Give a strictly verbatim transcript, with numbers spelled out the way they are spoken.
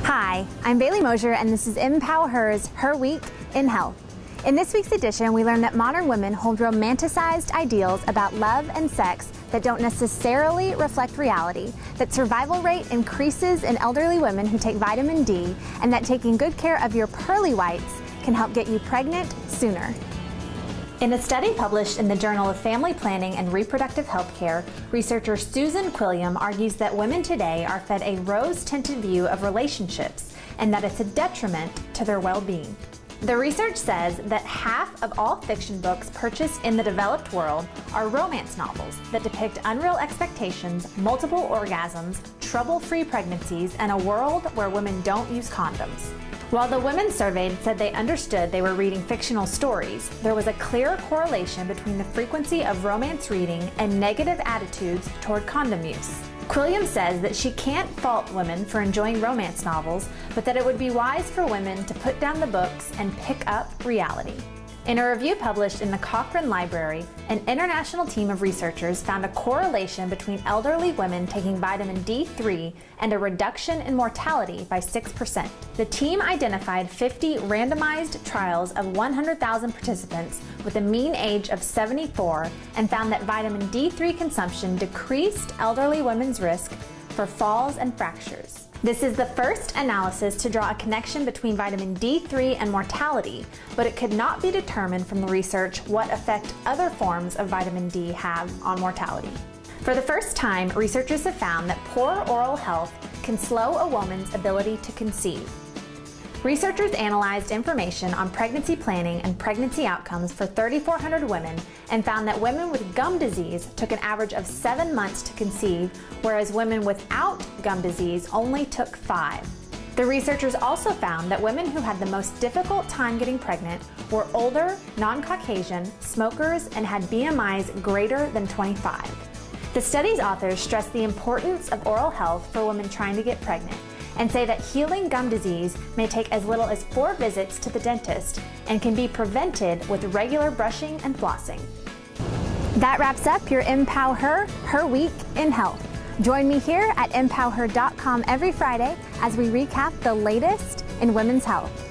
Hi, I'm Bailey Mosier, and this is EmpowerHer's Her Week in Health. In this week's edition, we learn that modern women hold romanticized ideals about love and sex that don't necessarily reflect reality, that survival rate increases in elderly women who take vitamin D, and that taking good care of your pearly whites can help get you pregnant sooner. In a study published in the Journal of Family Planning and Reproductive Health Care, researcher Susan Quilliam argues that women today are fed a rose-tinted view of relationships and that it's a detriment to their well-being. The research says that half of all fiction books purchased in the developed world are romance novels that depict unreal expectations, multiple orgasms, trouble-free pregnancies, and a world where women don't use condoms. While the women surveyed said they understood they were reading fictional stories, there was a clear correlation between the frequency of romance reading and negative attitudes toward condom use. Quilliam says that she can't fault women for enjoying romance novels, but that it would be wise for women to put down the books and pick up reality. In a review published in the Cochrane Library, an international team of researchers found a correlation between elderly women taking vitamin D three and a reduction in mortality by six percent. The team identified fifty randomized trials of one hundred thousand participants with a mean age of seventy-four and found that vitamin D three consumption decreased elderly women's risk for falls and fractures. This is the first analysis to draw a connection between vitamin D three and mortality, but it could not be determined from the research what effect other forms of vitamin D have on mortality. For the first time, researchers have found that poor oral health can slow a woman's ability to conceive. Researchers analyzed information on pregnancy planning and pregnancy outcomes for three thousand four hundred women and found that women with gum disease took an average of seven months to conceive, whereas women without gum disease only took five. The researchers also found that women who had the most difficult time getting pregnant were older, non-Caucasian, smokers, and had B M Is greater than twenty-five. The study's authors stressed the importance of oral health for women trying to get pregnant, and say that healing gum disease may take as little as four visits to the dentist and can be prevented with regular brushing and flossing. That wraps up your EmpowerHer, Her Week in Health. Join me here at empower her dot com every Friday as we recap the latest in women's health.